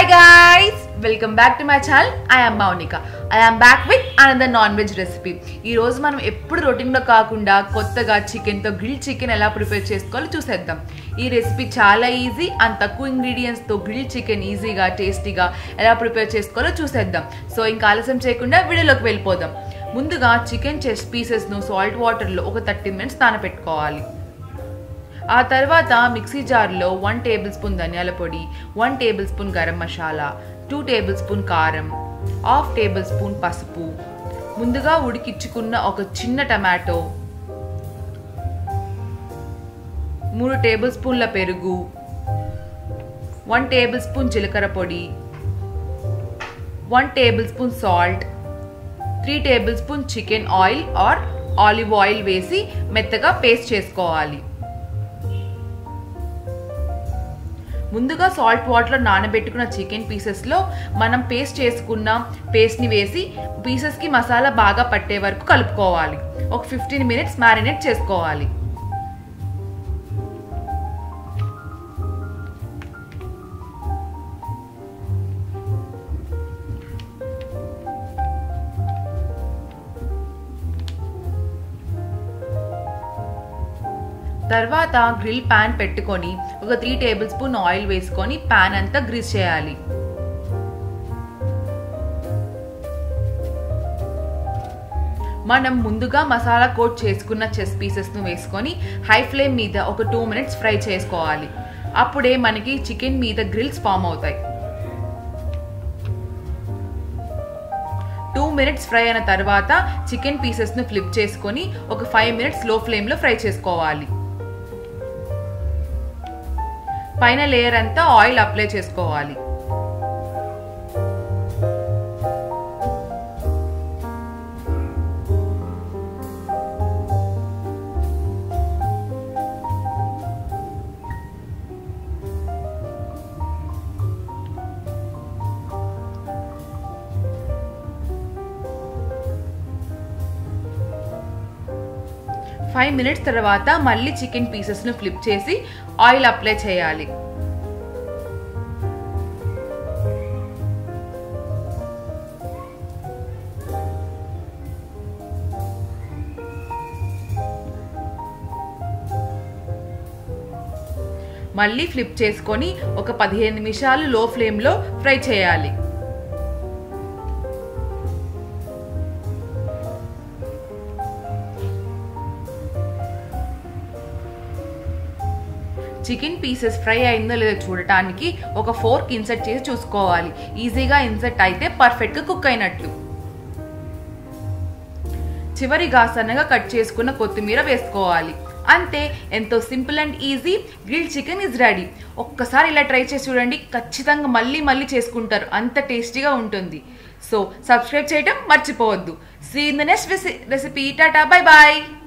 guys, welcome back to my channel. I am Maunika. I am back with another non-veg recipe. ఈ రోజు మనం ఎప్పుడు routine లో కాకుండా కొత్తగా చికెన్ తో గ్రిల్ చికెన్ ఎలా ప్రిపేర్ చేసుకోవాలో చూసేద్దాం. ఈ రెసిపీ చాలా ఈజీ అండ్ తక్కువ ఇంగ్రీడియెంట్స్ తో గ్రిల్ చికెన్ ఈజీగా టేస్టీగా ఎలా ప్రిపేర్ చేసుకోవాలో చూసేద్దాం. సో ఇంకా ఆలస్యం చేయకుండా వీడియోలోకి వెళ్ళిపోదాం. ముందుగా చికెన్ చెస్ట్ పీసెస్ ను సాల్ట్ వాటర్ లో ఒక 30 minutes నానబెట్టుకోవాలి. ఆ తర్వాత మిక్సీ జార్లో 1 tablespoon ధనియాల పొడి, 1 tablespoon గరం మసాలా, 2 tablespoon కారం, 1/2 tablespoon పసుపు, ముందుగా ఉడికించుకున్న ఒక చిన్న టమాటో, 3 tablespoonల పెరుగు, 1 tablespoon జీలకర్ర పొడి, 1 tablespoon salt, 3 tablespoon chicken oil or olive oil వేసి మెత్తగా పేస్ట్ చేసుకోవాలి. ముందుగా సాల్ట్ వాటర్లో నానబెట్టుకున్న చికెన్ పీసెస్లో మనం పేస్ట్ చేసుకున్న పేస్ట్ని వేసి పీసెస్కి మసాలా బాగా పట్టే వరకు కలుపుకోవాలి. ఒక 15 minutes మ్యారినేట్ చేసుకోవాలి. తర్వాత గ్రిల్ ప్యాన్ పెట్టుకొని ఒక 3 tablespoon ఆయిల్ వేసుకొని ప్యాన్ అంతా గ్రీస్ చేయాలి. మనం ముందుగా మసాలా కోట్ చేసుకున్న చెస్ట్ పీసెస్ను వేసుకొని హై ఫ్లేమ్ మీద ఒక 2 minutes ఫ్రై చేసుకోవాలి. అప్పుడే మనకి చికెన్ మీద గ్రిల్స్ ఫామ్ అవుతాయి. 2 minutes ఫ్రై అయిన తర్వాత చికెన్ పీసెస్ను ఫ్లిప్ చేసుకొని ఒక 5 minutes లో ఫ్లేమ్లో ఫ్రై చేసుకోవాలి. పైన లేయర్ అంతా ఆయిల్ అప్లై చేసుకోవాలి. ఫైవ్ మినిట్స్ తర్వాత మళ్ళీ చికెన్ పీసెస్ను ఫ్లిప్ చేసి ఆయిల్ అప్లై చేయాలి. మళ్ళీ ఫ్లిప్ చేసుకొని ఒక 15 నిమిషాలు లో ఫ్లేమ్లో ఫ్రై చేయాలి. చికెన్ పీసెస్ ఫ్రై అయిందో లేదో చూడటానికి ఒక ఫోర్క్ ఇన్సర్ట్ చేసి చూసుకోవాలి. ఈజీగా ఇన్సర్ట్ అయితే పర్ఫెక్ట్గా కుక్ అయినట్లు. చివరిగా సన్నగా కట్ చేసుకున్న కొత్తిమీర వేసుకోవాలి. అంతే, ఎంతో simple and easy grill chicken is ready. ఒక్కసారి ఇలా ట్రై చేసి చూడండి, ఖచ్చితంగా మళ్ళీ చేసుకుంటారు, అంత టేస్టీగా ఉంటుంది. సో సబ్స్క్రైబ్ చేయడం మర్చిపోవద్దు. See in the next recipe. Tata, bye bye.